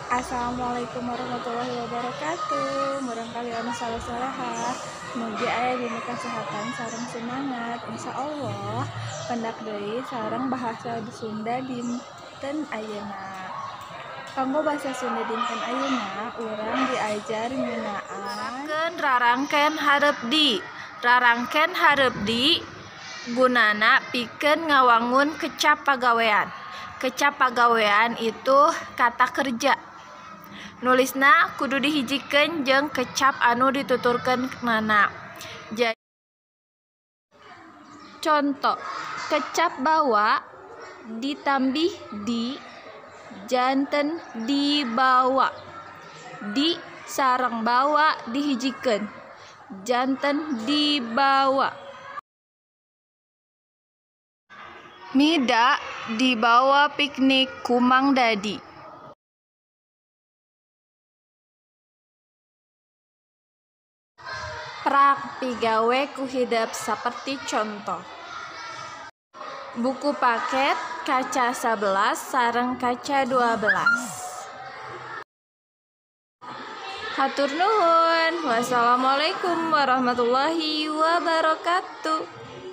Assalamualaikum warahmatullahi wabarakatuh. Barangkali anu salah-salaha. Mugi aya dina kesehatan sareng semangat. Insya Allah pendak deui sareng bahasa Sunda dinten ayeuna. Kanggo bahasa Sunda dinten ayeuna urang diajar ngeunaan rarangken hareup di gunana pikeun ngawangun kecap pagawean. Kecap pagawean itu kata kerja. Nulisna kudu dihijikeun jeung kecap anu dituturkeun nana. Jadi contoh kecap bawa ditambih di janten dibawa. Di sareng bawa dihijikeun janten dibawa. Mida dibawa piknik ku Mang Dadi. Prak pigawe ku hideup saperti contoh. Buku paket kaca 11 sareng kaca 12. Hatur nuhun. Wassalamualaikum warahmatullahi wabarakatuh.